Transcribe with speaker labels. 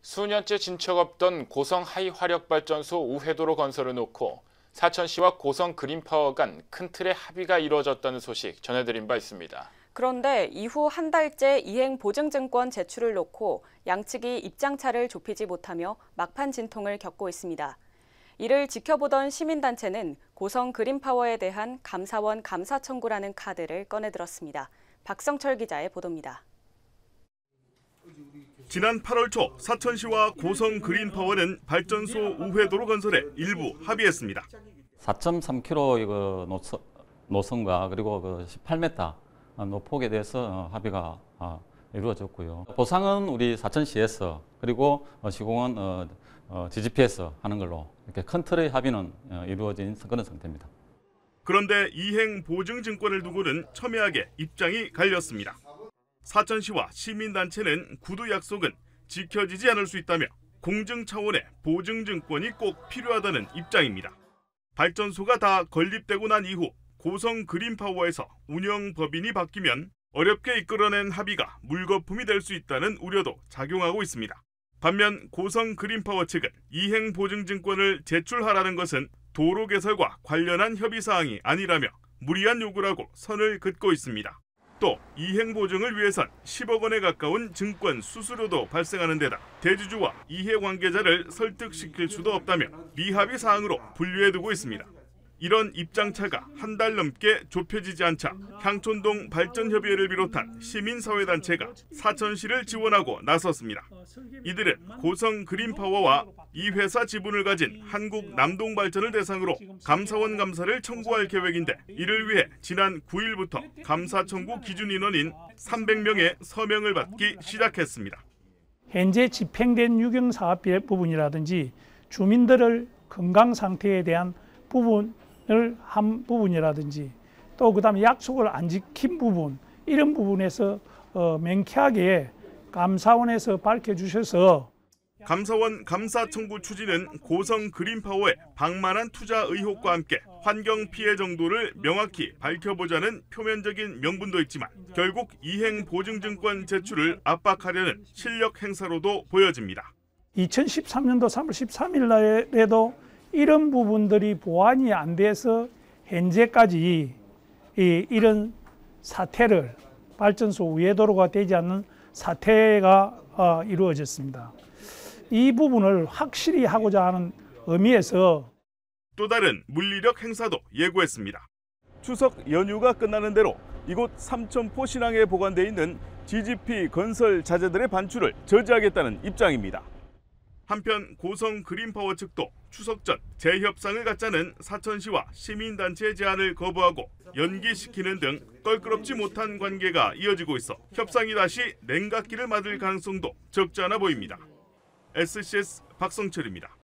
Speaker 1: 수년째 진척 없던 고성 하이화력발전소 우회도로 건설을 놓고 사천시와 고성 그린파워 간 큰 틀의 합의가 이루어졌다는 소식 전해드린 바 있습니다.
Speaker 2: 그런데 이후 한 달째 이행 보증증권 제출을 놓고 양측이 입장차를 좁히지 못하며 막판 진통을 겪고 있습니다. 이를 지켜보던 시민단체는 고성 그린파워에 대한 감사원 감사 청구라는 카드를 꺼내들었습니다. 박성철 기자의 보도입니다.
Speaker 3: 지난 8월 초 사천시와 고성 그린파워는 발전소 우회도로 건설에 일부 합의했습니다.
Speaker 4: 4.3km 이거 노선과 그리고 그 18m 노폭에 대해서 합의가 이루어졌고요. 보상은 우리 사천시에서 그리고 시공은 DGP에서 하는 걸로 이렇게 큰 틀의 합의는 이루어진 그런 상태입니다.
Speaker 3: 그런데 이행 보증증권을 두고는 첨예하게 입장이 갈렸습니다. 사천시와 시민단체는 구두 약속은 지켜지지 않을 수 있다며 공증 차원의 보증증권이 꼭 필요하다는 입장입니다. 발전소가 다 건립되고 난 이후 고성 그린파워에서 운영법인이 바뀌면 어렵게 이끌어낸 합의가 물거품이 될 수 있다는 우려도 작용하고 있습니다. 반면 고성 그린파워 측은 이행 보증증권을 제출하라는 것은 도로 개설과 관련한 협의사항이 아니라며 무리한 요구라고 선을 긋고 있습니다. 또 이행 보증을 위해선 10억 원에 가까운 증권 수수료도 발생하는 데다 대주주와 이해관계자를 설득시킬 수도 없다며 미합의 사항으로 분류해두고 있습니다. 이런 입장차가 한 달 넘게 좁혀지지 않자 향촌동 발전협의회를 비롯한 시민사회단체가 사천시를 지원하고 나섰습니다. 이들은 고성 그린파워와 이 회사 지분을 가진 한국남동발전을 대상으로 감사원 감사를 청구할 계획인데 이를 위해 지난 9일부터 감사 청구 기준 인원인 300명의 서명을 받기 시작했습니다.
Speaker 5: 현재 집행된 유경사업 부분이라든지 주민들의 건강 상태에 대한 부분을 한 부분이라든지 또 그다음에 약속을 안 지킨 부분 이런 부분에서 명쾌하게 감사원에서 밝혀주셔서
Speaker 3: 감사원 감사 청구 추진은 고성 그린파워의 방만한 투자 의혹과 함께 환경 피해 정도를 명확히 밝혀보자는 표면적인 명분도 있지만 결국 이행 보증증권 제출을 압박하려는 실력 행사로도 보여집니다.
Speaker 5: 2013년도 3월 13일 날에도 이런 부분들이 보완이 안 돼서 현재까지 이런 사태를 발전소 우회도로가 되지 않는 사태가 이루어졌습니다. 이 부분을 확실히 하고자 하는 의미에서
Speaker 3: 또 다른 물리력 행사도 예고했습니다. 추석 연휴가 끝나는 대로 이곳 삼천포 신항에 보관돼 있는 DGP 건설 자재들의 반출을 저지하겠다는 입장입니다. 한편 고성 그린파워 측도 추석 전 재협상을 갖자는 사천시와 시민단체의 제안을 거부하고 연기시키는 등 껄끄럽지 못한 관계가 이어지고 있어 협상이 다시 냉각기를 맞을 가능성도 적지 않아 보입니다. SCS 박성철입니다.